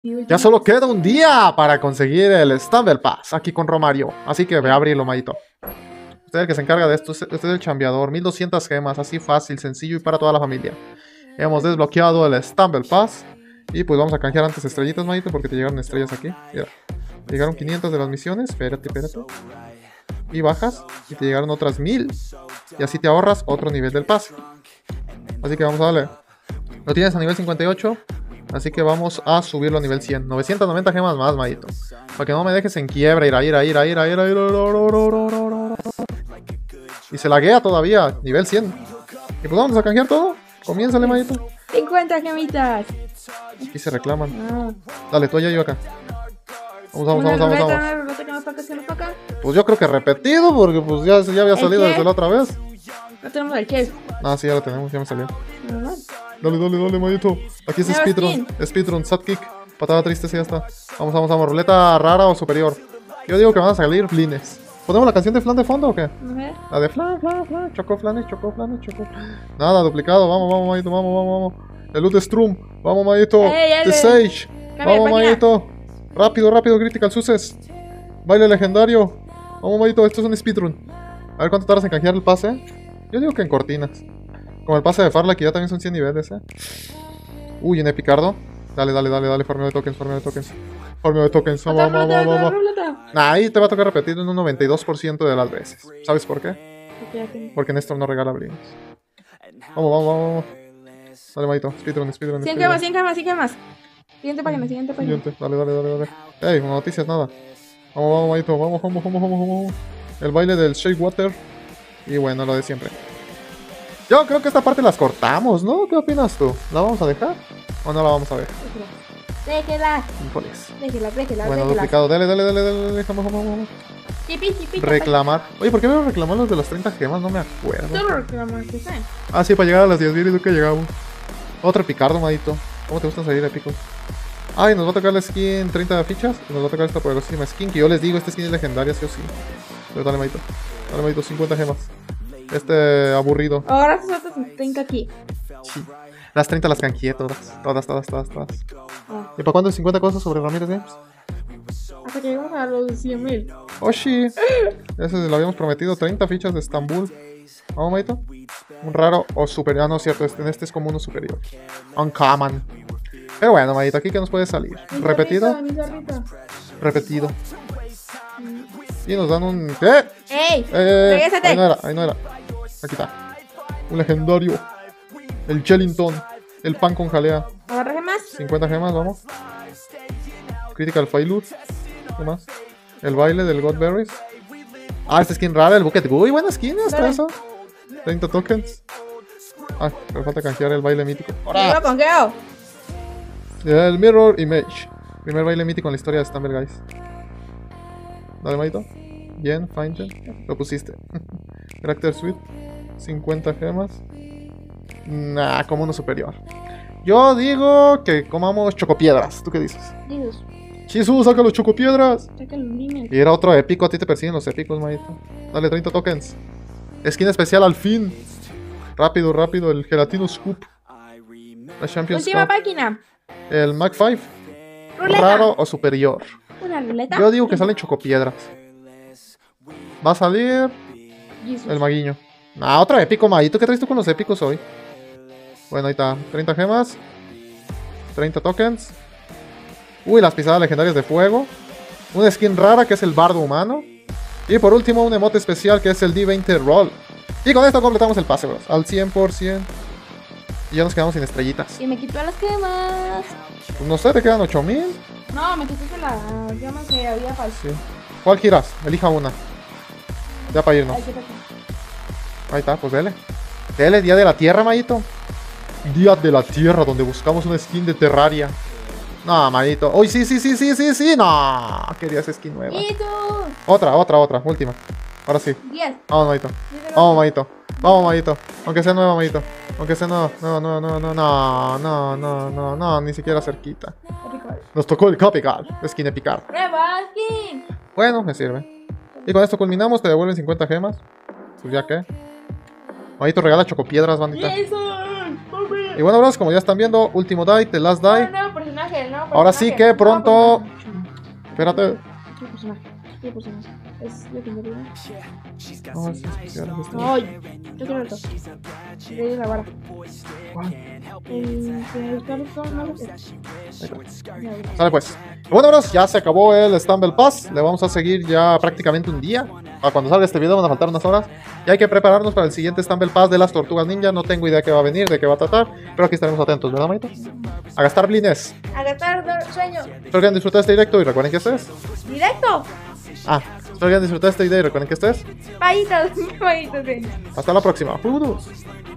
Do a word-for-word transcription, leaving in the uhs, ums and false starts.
Ya solo queda un día para conseguir el Stumble Pass aquí con Romario. Así que ve a abrirlo, Mayito. Usted es el que se encarga de esto. Usted es el chambeador. mil doscientas gemas. Así fácil, sencillo y para toda la familia. Hemos desbloqueado el Stumble Pass. Y pues vamos a canjear antes estrellitas, Mayito, porque te llegaron estrellas aquí. Mira. Te llegaron quinientas de las misiones. Espérate, espérate. Y bajas. Y te llegaron otras mil. Y así te ahorras otro nivel del pase. Así que vamos a darle. Lo tienes a nivel cincuenta y ocho. Así que vamos a subirlo a nivel cien. novecientas noventa gemas más, Mayito. Para que no me dejes en quiebra. Ir a ir a ir a ir a ir a ir. Y se laguea todavía. Nivel cien. Y pues vamos a canjear todo. Comiénzale, Mayito. cincuenta gemitas. Aquí se reclaman. Ah. Dale, tú allá y yo acá. Vamos, vamos, vamos, vamos, vamos. Una ruleta que nos toca, que nos toca. Pues yo creo que repetido, porque pues ya, ya había salido desde la otra vez. No tenemos el chef. Ah, sí, ya lo tenemos, ya me salió. ¿Verdad? Dale, dale, dale, Mayito. Aquí es Nueva speedrun. Speedrun, sad kick. Patada triste, sí, ya está. Vamos, vamos, vamos. Ruleta rara o superior. Yo digo que van a salir flines. ¿Ponemos la canción de Flan de fondo o qué? A ver. La de Flan, Flan, Flan. Chocó Flanes, chocó Flanes, chocó. Nada, duplicado. Vamos, vamos, Mayito, vamos, vamos, vamos. El loot de Strum. Vamos, Mayito. Ey, The ey, Sage. Cambia de Vamos, página. Mayito. Rápido, rápido, Critical Success. Baile legendario. Vamos, Mayito, esto es un speedrun. A ver cuánto tardas en canjear el pase. Yo digo que en cortinas. Como el pase de Farla, que ya también son cien niveles, eh. Uy, en Epicardo. Dale, dale, dale, dale. Formeo de tokens, formeo de tokens. Formeo de tokens. Vamos, Otra vamos, ruleta, vamos, otra vamos. ruleta. Nah, ahí te va a tocar repetir en un noventa y dos por ciento de las veces. ¿Sabes por qué? Porque ya tengo. Porque Néstor no regala blins. Vamos, vamos, vamos, vamos. Dale, Mayito. Speedrun, speedrun, cien speedrun. gemas, cien gemas, cien gemas. Siguiente página, siguiente página. Siguiente. Dale, dale, dale, dale. Ey, noticias, nada. Vamos, vamos, Mayito. Vamos, vamos, vamos, vamos, vamos. El baile del Shake Water. Y bueno, lo de siempre. Yo creo que esta parte las cortamos, ¿no? ¿Qué opinas tú? ¿La vamos a dejar? ¿O no la vamos a ver? Déjela, Híjoles. déjela, déjela, Bueno, déjela. duplicado. Dale, dale, dale, dale, dale. Vamos, vamos, vamos. Chipi, chipi, Reclamar. Oye, ¿por qué veo reclamar los de las treinta gemas? No me acuerdo. Tú lo reclamaste, ¿sabes? Ah, sí, para llegar a las diez mil y tú que llegamos. Otro Picardo, Madito. ¿Cómo te gustan salir épicos? Ay, nos va a tocar la skin treinta fichas. Y nos va a tocar esta poderosísima skin. Que yo les digo, esta skin es legendaria, sí o sí. Pero dale, Madito. Dale, Madito, cincuenta gemas. Este aburrido. Ahora se suelta treinta aquí. Sí. Las treinta las canjeé todas. Todas, todas, todas, todas. Ah. ¿Y para cuándo el cincuenta cosas sobre Ramírez Games? Hasta que lleguemos a los cien mil. Oh, sí. Ese lo habíamos prometido. treinta fichas de Estambul. Vamos, Maito. Un raro o superior. Ah, no es cierto. Este, este es como uno superior. Uncommon. Pero bueno, Maito, aquí que nos puede salir. Mi Repetido. zorrito, mi zorrito. Repetido. Y nos dan un... ¿Qué? ¡Ey! Eh, ¡Regrésate! ahí no era, ahí no era. Aquí está. Un legendario. El Chellington. El pan con jalea. ¿Agarra gemas? cincuenta gemas, vamos. Critical Failure. ¿Qué más? El baile del Godberries. Ah, esta skin rara, el Bucket Goo. Buena skin, hasta Dale. eso. treinta tokens. Ah, me falta canjear el baile mítico. ¡Yo lo pongo! El Mirror Image. Primer baile mítico en la historia de Stumble Guys. Dale, Maito. Bien, fine, Jen. Lo pusiste. Character Suite. cincuenta gemas. Nah, como uno superior. Yo digo que comamos chocopiedras. ¿Tú qué dices? Dios, Chisu, saca los chocopiedras. saca los líneas. Y era otro épico. A ti te persiguen los épicos, Maito. Dale, treinta tokens. Skin especial al fin. Rápido, rápido. El Gelatino Scoop. La Champions Última Cup. página. El Mac cinco. Ruleta. Raro o superior. Una ruleta. Yo digo que salen chocopiedras. Va a salir Jesus. el maguiño. Ah, otro épico, Maguito. ¿Qué traes tú con los épicos hoy? Bueno, ahí está. treinta gemas. treinta tokens. Uy, las pisadas legendarias de fuego. Una skin rara que es el bardo humano. Y por último, un emote especial que es el D veinte Roll. Y con esto completamos el pase, bros. Al cien por ciento. Y ya nos quedamos sin estrellitas. Y me quitó las gemas. Pues no sé, te quedan ocho mil. No, me quitaste la gema que había falso. Sí. ¿Cuál giras? Elija una. Ya para irnos. Ay, qué pasa. Ahí está, pues dele. Dele, Día de la Tierra, Mayito. Día de la Tierra, donde buscamos una skin de Terraria. No, Mayito. Uy, sí, sí, sí, sí, sí, sí. No, quería esa skin nueva. ¿Y tú? Otra, otra, otra, última. Ahora sí. diez. Vamos, Mayito. Vamos, Mayito. Vamos, Mayito. Aunque sea nueva, Mayito. Aunque sea nueva. No, no, no, no, no, no, no, no, no, ni siquiera cerquita. Nos tocó el Copical. Skin epicar. ¡Prueba skin! Bueno, me sirve. Y con esto culminamos. Te devuelven cincuenta gemas. Pues ya que. Mayito regala chocopiedras, bandita. ¡Jason! Y bueno, bros, como ya están viendo, último die, the last die. Un nuevo personaje, el nuevo Ahora sí que pronto... Espérate. ¿Qué personaje? ¿Qué personaje? Es legendario. No, es especial, es este. Ay, yo quiero esto. De la vara. ¿Cuál? El que buscar esto, no lo sé. Sale pues. Bueno, bros, ya se acabó el Stumble Pass. Le vamos a seguir ya prácticamente un día. Para cuando salga este video van a faltar unas horas. Y hay que prepararnos para el siguiente Stumble Pass de las Tortugas Ninja. No tengo idea qué va a venir, de qué va a tratar. Pero aquí estaremos atentos, ¿verdad, Maito? A gastar blines. A gastar sueño. Espero que hayan disfrutado este directo y recuerden que este es... Directo. Ah, espero que hayan disfrutado este video y recuerden que este es... Pajitas, pajitas. Hasta la próxima. ¡Judos!